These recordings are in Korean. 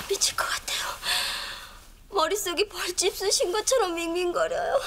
미칠 것 같아요. 머릿속이 벌집 쑤신 것처럼 밍밍거려요.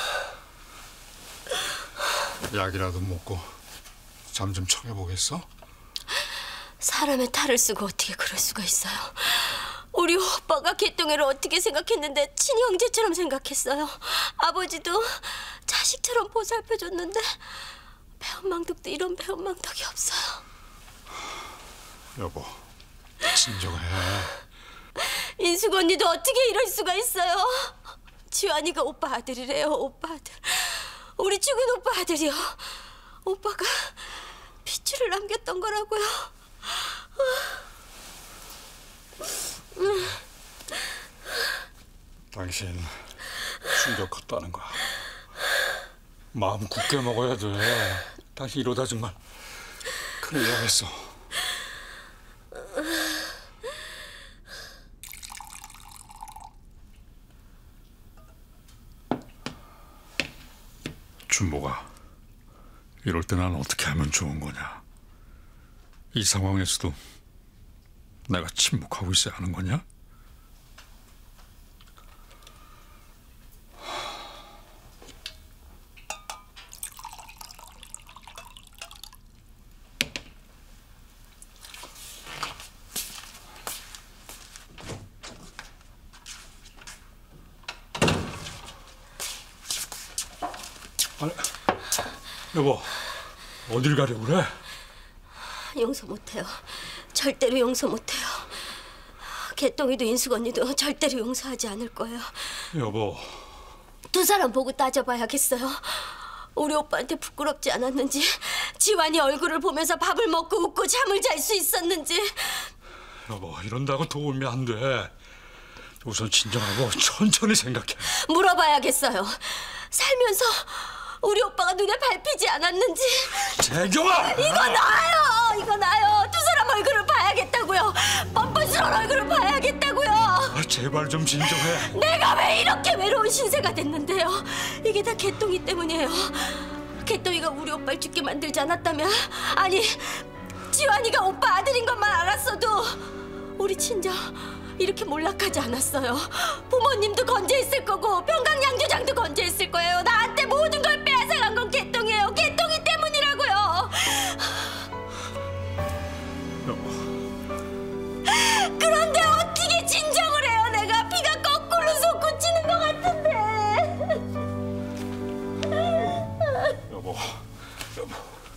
약이라도 먹고 잠 좀 청해보겠어? 사람의 탈을 쓰고 어떻게 그럴 수가 있어요. 우리 오빠가 개똥이를 어떻게 생각했는데 친형제처럼 생각했어요. 아버지도 자식처럼 보살펴줬는데 배은망덕도 이런 배은망덕이 없어요. 여보, 진정해. 인숙 언니도 어떻게 이럴 수가 있어요. 지환이가 오빠 아들이래요. 오빠 아들. 우리 죽은 오빠 아들이요. 오빠가 핏줄을 남겼던 거라고요. 당신 충격 컸다는 거야. 마음 굳게 먹어야 돼. 당신 이러다 정말 큰일 나겠어. 준보가, 이럴 때 난 어떻게 하면 좋은 거냐? 이 상황에서도 내가 침묵하고 있어야 하는 거냐? 아니, 여보, 어딜 가려고 그래? 용서 못해요. 절대로 용서 못해요. 개똥이도 인숙 언니도 절대로 용서하지 않을 거예요. 여보. 두 사람 보고 따져봐야겠어요. 우리 오빠한테 부끄럽지 않았는지, 지환이 얼굴을 보면서 밥을 먹고 웃고 잠을 잘 수 있었는지. 여보, 이런다고 도움이 안 돼. 우선 진정하고 천천히 생각해. 물어봐야겠어요. 살면서 우리 오빠가 눈에 밟히지 않았는지. 재경아! 이거 나요! 이거 나요! 두 사람 얼굴을 봐야겠다고요. 뻔뻔스러운 얼굴을 봐야겠다고요. 제발 좀 진정해. 내가 왜 이렇게 외로운 신세가 됐는데요. 이게 다 개똥이 때문이에요. 개똥이가 우리 오빠를 죽게 만들지 않았다면, 아니 지환이가 오빠 아들인 것만 알았어도 우리 친정 이렇게 몰락하지 않았어요. 부모님도 건재했을 거고 평강양조장도 건재했을 거예요. 나한테 모든 걸 빼앗아간 건 개똥이에요. 개똥이 때문이라고요. 여보. 그런데 어떻게 진정을 해요? 내가 피가 거꾸로 솟구치는 것 같은데. 여보, 여보.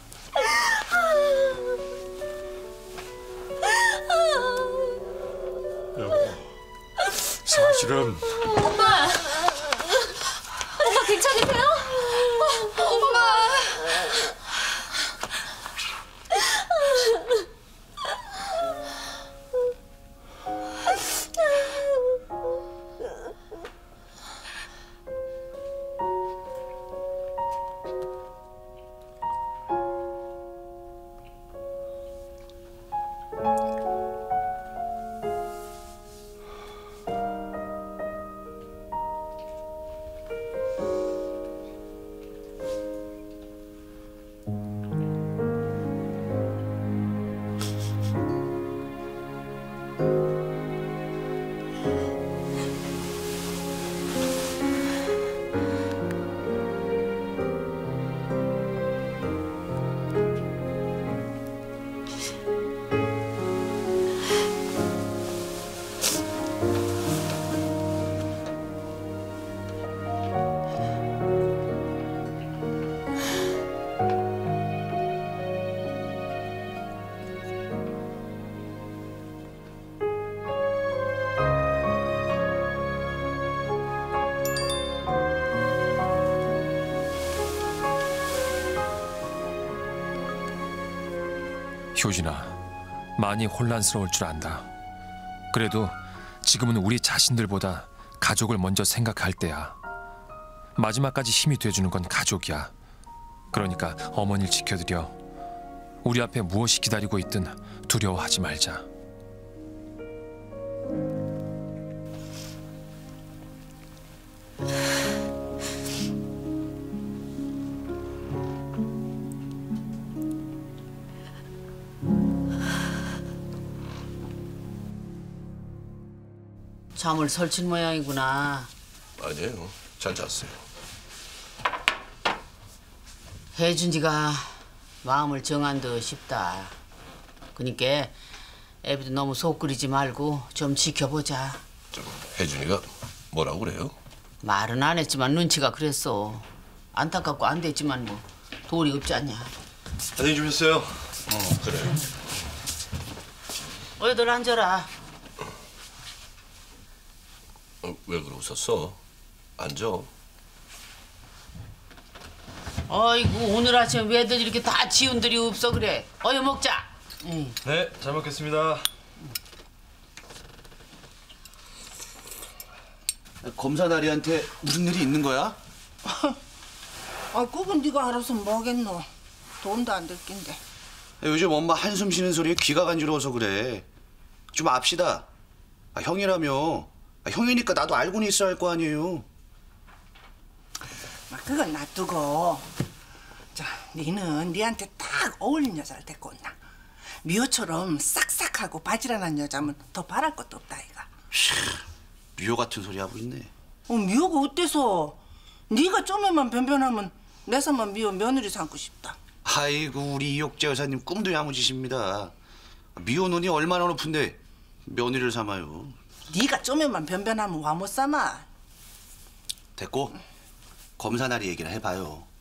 여보, 사실은 오빠! 오빠 괜찮으세요? 오빠! 효진아, 많이 혼란스러울 줄 안다. 그래도 지금은 우리 자신들보다 가족을 먼저 생각할 때야. 마지막까지 힘이 돼주는 건 가족이야. 그러니까 어머니를 지켜드려. 우리 앞에 무엇이 기다리고 있든 두려워하지 말자. 잠을 설친 모양이구나. 아니에요. 잘 잤어요. 혜준이가 마음을 정한 듯 싶다. 그니까 애비도 너무 속 끓이지 말고 좀 지켜보자. 혜준이가 뭐라고 그래요? 말은 안 했지만 눈치가 그랬어. 안타깝고 안 됐지만 뭐 도리 없지 않냐. 안녕히 주무세요. 그래. 어여들 앉아라. 왜 그러셨어? 앉아. 아이고 오늘 아침 왜들 이렇게 다 지운들이 없어 그래. 어여 먹자. 응. 네, 잘 먹겠습니다. 검사 나리한테 무슨 일이 있는 거야? 아, 그건 네가 알아서 뭐겠노. 돈도 안 들 낀데. 요즘 엄마 한숨 쉬는 소리에 귀가 간지러워서 그래. 좀 압시다. 형이라며. 형이니까 나도 알고는 있어야 할 거 아니에요. 그건 놔두고. 자, 니는 니한테 딱 어울리는 여자를 데리고 온나. 미호처럼 싹싹하고 바지런한 여자면 더 바랄 것도 없다 이가. 미호 같은 소리 하고 있네. 미호가 어때서? 네가 좀에만 변변하면 내 삼만 미호 며느리 삼고 싶다. 아이고 우리 이옥재 여사님 꿈도 야무지십니다. 미호 눈이 얼마나 높은데 며느리를 삼아요. 네가 좀에만 변변하면 와 못 삼아. 됐고 검사 나리 얘기를 해봐요.